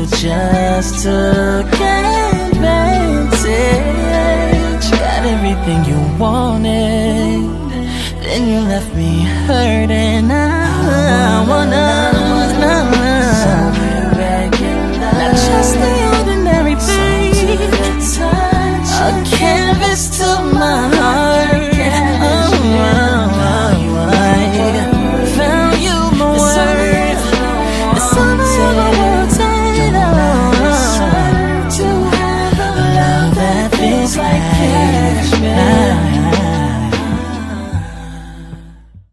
just took advantage. Got everything you wanted, then you left me hurting. I wanna not just the ordinary thing, a canvas to my heart.